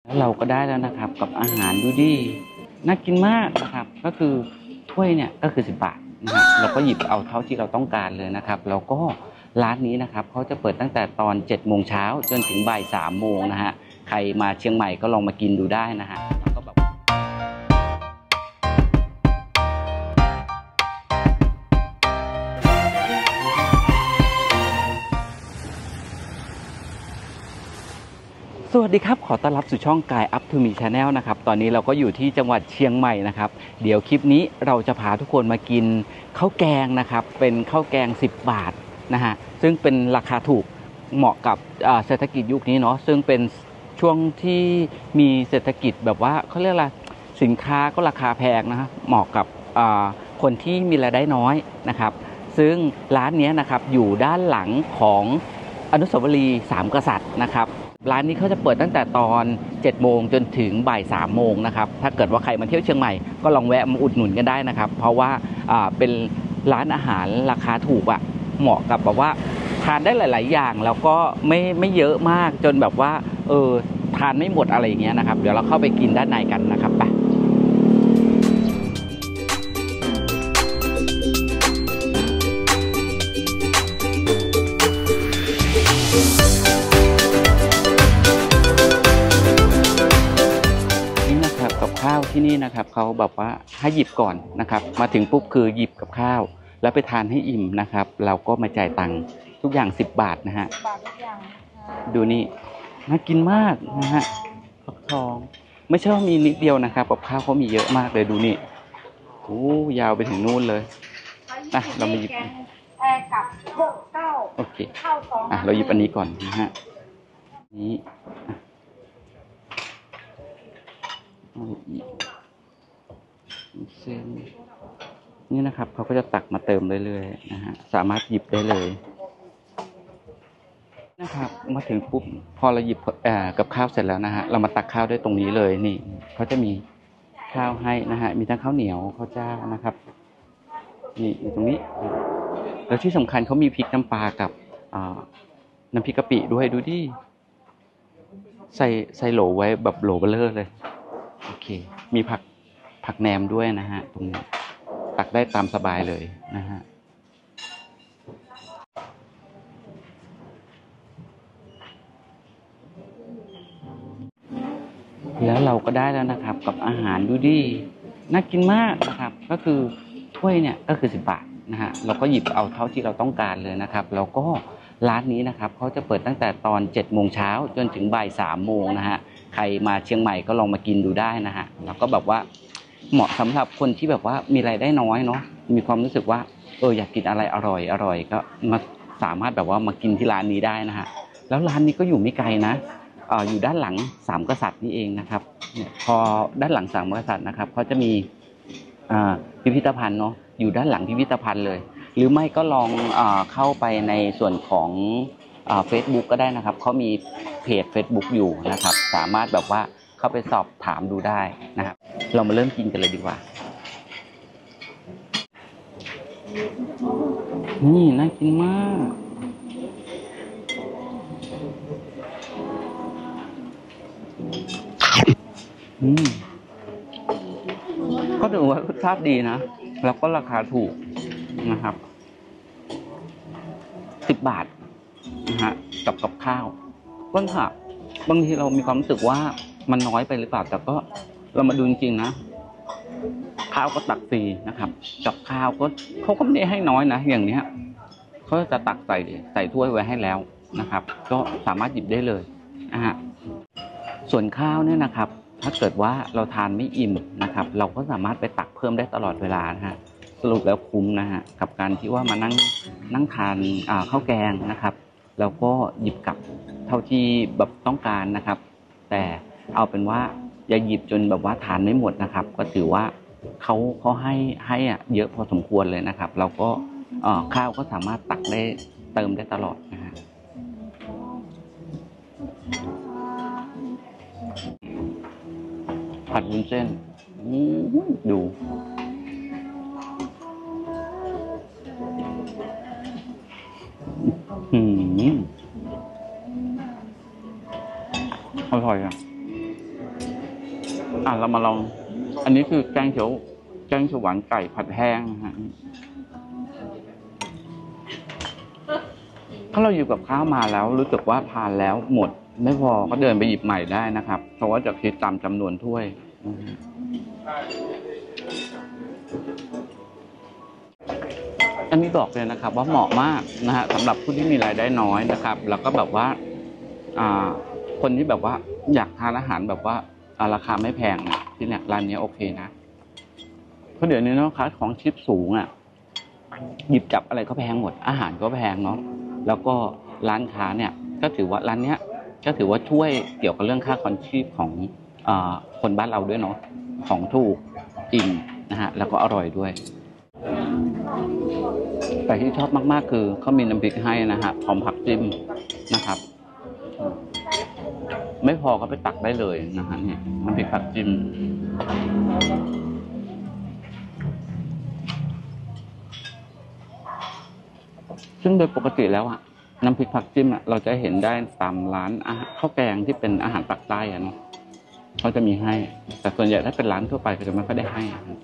เราก็ได้แล้วนะครับกับอาหารดูดีน่ากินมากนะครับก็คือถ้วยเนี่ยก็คือ10 บาทนะฮะเราก็หยิบเอาเท่าที่เราต้องการเลยนะครับแล้วก็ร้านนี้นะครับเขาจะเปิดตั้งแต่ตอน7 โมงเช้าจนถึงบ่าย3 โมงนะฮะใครมาเชียงใหม่ก็ลองมากินดูได้นะฮะก็แบบสวัสดีครับขอต้อนรับสู่ช่องกาย Up to Me Channel นะครับตอนนี้เราก็อยู่ที่จังหวัดเชียงใหม่นะครับเดี๋ยวคลิปนี้เราจะพาทุกคนมากินข้าวแกงนะครับเป็นข้าวแกง10 บาทนะฮะซึ่งเป็นราคาถูกเหมาะกับเศรษฐกิจยุคนี้เนาะซึ่งเป็นช่วงที่มีเศรษฐกิจแบบว่าเขาเรียกอะไรสินค้าก็ราคาแพงนะฮะเหมาะกับคนที่มีรายได้น้อยนะครับซึ่งร้านนี้นะครับอยู่ด้านหลังของอนุสาวรีย์3 กษัตริย์นะครับร้านนี้เขาจะเปิดตั้งแต่ตอน7 โมงจนถึงบ่าย3 โมงนะครับถ้าเกิดว่าใครมาเที่ยวเชียงใหม่ก็ลองแวะมาอุดหนุนกันได้นะครับเพราะว่าเป็นร้านอาหารราคาถูกอะเหมาะกับแบบว่าทานได้หลายๆอย่างแล้วก็ไม่เยอะมากจนแบบว่าทานไม่หมดอะไรอย่างเงี้ยนะครับเดี๋ยวเราเข้าไปกินด้านในกันนะครับไปกับข้าวที่นี่นะครับเขาแบบว่าให้หยิบก่อนนะครับมาถึงปุ๊บคือหยิบกับข้าวแล้วไปทานให้อิ่มนะครับเราก็มาจ่ายตังค์ทุกอย่าง10 บาทนะฮะดูนี่น่ากินมากนะฮะฟักทองไม่ใช่ว่ามีนิดเดียวนะครับกับข้าวเขามีเยอะมากเลยดูนี่โอ้ยาวไปถึงนู่นเลยนะเรามาหยิบกับโอเคเราหยิบอันนี้ก่อนนะฮะนี้เส้นนี่นะครับเขาก็จะตักมาเติมเรื่อยๆนะฮะสามารถหยิบได้เลยนะครับมาถึงปุ๊บพอเราหยิบกับข้าวเสร็จแล้วนะฮะเรามาตักข้าวได้ตรงนี้เลยนี่เขาจะมีข้าวให้นะฮะมีทั้งข้าวเหนียวข้าวเจ้านะครับนี่อยู่ตรงนี้แล้วที่สำคัญเขามีพริกน้ำปลากับน้ำพริกกะปิด้วยดูดิใส่โหลไว้แบบโหลเบลอเลยโอเคมีผักแหนมด้วยนะฮะตรงนี้ตักได้ตามสบายเลยนะฮะแล้วเราก็ได้แล้วนะครับกับอาหารดูดีน่ากินมากนะครับก็คือถ้วยเนี่ยก็คือ10 บาทนะฮะเราก็หยิบเอาเท่าที่เราต้องการเลยนะครับแล้วก็ร้านนี้นะครับเขาจะเปิดตั้งแต่ตอน7 โมงเช้าจนถึงบ่าย3 โมงนะฮะใครมาเชียงใหม่ก็ลองมากินดูได้นะฮะแล้วก็แบบว่าเหมาะสำหรับคนที่แบบว่ามีรายได้น้อยเนาะมีความรู้สึกว่าอยากกินอะไรอร่อยก็มาสามารถแบบว่ามากินที่ร้านนี้ได้นะฮะแล้วร้านนี้ก็อยู่ไม่ไกลนะอยู่ด้านหลัง3 กษัตริย์นี่เองนะครับพอด้านหลัง3 กษัตริย์นะครับเขาจะมีพิพิธภัณฑ์เนาะอยู่ด้านหลังพิพิธภัณฑ์เลยหรือไม่ก็ลองเข้าไปในส่วนของFacebook ก็ได้นะครับเขามีเพจ Facebook อยู่นะครับสามารถแบบว่าเข้าไปสอบถามดูได้นะครับเรามาเริ่มกินกันเลยดีกว่านี่น่ากินมากก็ถือว่ารสชาติดีนะแล้วก็ราคาถูกนะครับ10 บาทนะฮะกับข้าวต้นค่ะบางทีเรามีความรู้สึกว่ามันน้อยไปหรือเปล่าแต่ก็เรามาดูจริงๆนะข้าวก็ตักฟรีนะครับกับข้าวก็เขาก็ไม่ได้ให้น้อยนะอย่างเนี้ยเขาจะตักใส่ถ้วยไว้ให้แล้วนะครับก็สามารถหยิบได้เลยนะฮะส่วนข้าวเนี่ยนะครับถ้าเกิดว่าเราทานไม่อิ่มนะครับเราก็สามารถไปตักเพิ่มได้ตลอดเวลานะฮะสรุปแล้วคุ้มนะฮะกับการที่ว่ามานั่งทานข้าวแกงนะครับแล้วก็หยิบกลับเท่าที่แบบต้องการนะครับแต่เอาเป็นว่าอย่าหยิบจนแบบว่าทานไม่หมดนะครับก็ถือว่าเขาให้เยอะพอสมควรเลยนะครับเราก็ข้าวก็สามารถตักได้เติมได้ตลอดนะฮะผัดวุ้นเส้นดูอร่อยอ่ะเรามาลอง อันนี้คือแกงเขียวหวานไก่ผัดแห้งฮะถ้าเราอยู่กับข้าวมาแล้วรู้สึกว่าทานแล้วหมดไม่พอก็เดินไปหยิบใหม่ได้นะครับ เพราะว่าจะคิดตามจำนวนถ้วยอันนี้บอกเลยนะครับว่าเหมาะมากนะฮะสำหรับผู้ที่มีรายได้น้อยนะครับแล้วก็แบบว่าคนที่แบบว่าอยากทานอาหารแบบว่าราคาไม่แพงนะที่เนี่ยร้านนี้โอเคนะเพราะเดี๋ยวนี้เนาะค่าของชีพสูงหยิบจับอะไรก็แพงหมดอาหารก็แพงเนาะแล้วก็ร้านค้าเนี่ยก็ถือว่าร้านเนี้ยก็ถือว่าช่วยเกี่ยวกับเรื่องค่าครองชีพของคนบ้านเราด้วยเนาะของถูกอิ่มนะฮะแล้วก็อร่อยด้วยแต่ที่ชอบมากๆคือเขามีน้ำพริกให้นะฮะพร้อมผักจิ้มนะครับไม่พอก็ไปตักได้เลยนะฮะเนี่ยน้ำพริกผักจิ้มซึ่งโดยปกติแล้วน้ำพริกผักจิ้มเราจะเห็นได้ตามร้านข้าวแกงที่เป็นอาหารปากใต้เนาะเขาจะมีให้แต่ส่วนใหญ่ถ้าเป็นร้านทั่วไปก็จะไม่ค่อยได้ให้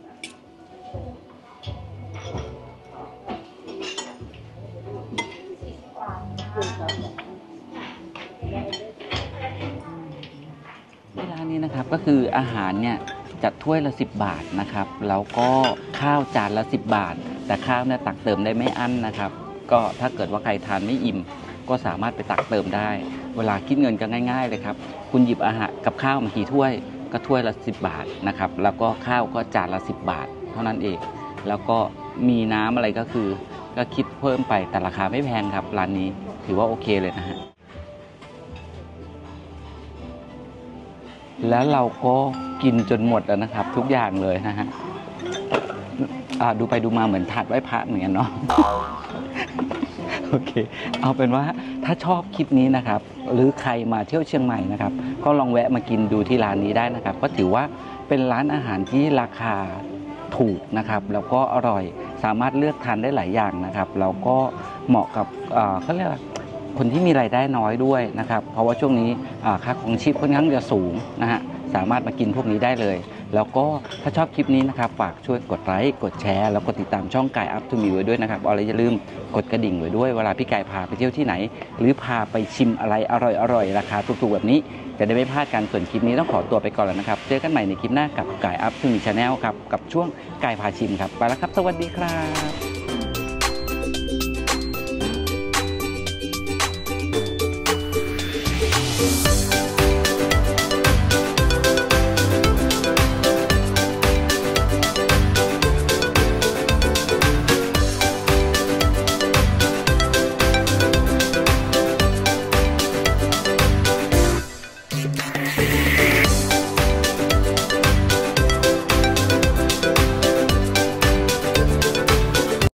ร้านนี้นะครับก็คืออาหารเนี่ยจัดถ้วยละ10 บาทนะครับแล้วก็ข้าวจานละ10 บาทแต่ข้าวเนี่ยตักเติมได้ไม่อั้นนะครับก็ถ้าเกิดว่าใครทานไม่อิ่มก็สามารถไปตักเติมได้เวลาคิดเงินก็ง่ายๆเลยครับคุณหยิบอาหารกับข้าวมากี่ถ้วยก็ถ้วยละ10 บาทนะครับแล้วก็ข้าวก็จานละ10 บาทเท่านั้นเองแล้วก็มีน้ำอะไรก็คือก็คิดเพิ่มไปแต่ราคาไม่แพงครับร้านนี้ถือว่าโอเคเลยนะฮะแล้วเราก็กินจนหมดแล้วนะครับทุกอย่างเลยนะฮะดูไปดูมาเหมือนถาดไหว้พระเหมือนกันเนาะโอเคเอาเป็นว่าถ้าชอบคลิปนี้นะครับหรือใครมาเที่ยวเชียงใหม่นะครับก็ลองแวะมากินดูที่ร้านนี้ได้นะครับก็ถือว่าเป็นร้านอาหารที่ราคาถูกนะครับแล้วก็อร่อยสามารถเลือกทานได้หลายอย่างนะครับแล้วก็เหมาะกับเขาเรียกว่าคนที่มีรายได้น้อยด้วยนะครับเพราะว่าช่วงนี้ค่าของชีพค่อนข้างจะสูงนะฮะสามารถมากินพวกนี้ได้เลยแล้วก็ถ้าชอบคลิปนี้นะครับฝากช่วยกดไลค์กดแชร์แล้วกดติดตามช่องกายอัพทูมีไว้ด้วยนะครับอย่าลืมกดกระดิ่งไว้ด้วยเวลาพี่กายพาไปเที่ยวที่ไหนหรือพาไปชิมอะไรอร่อยๆราคาถูกๆแบบนี้จะได้ไม่พลาดกันส่วนคลิปนี้ต้องขอตัวไปก่อนแล้วนะครับเจอกันใหม่ในคลิปหน้ากับกายอัพทูมีชาแนลครับกับช่วงกายพาชิมครับไปแล้วครับสวัสดีครับ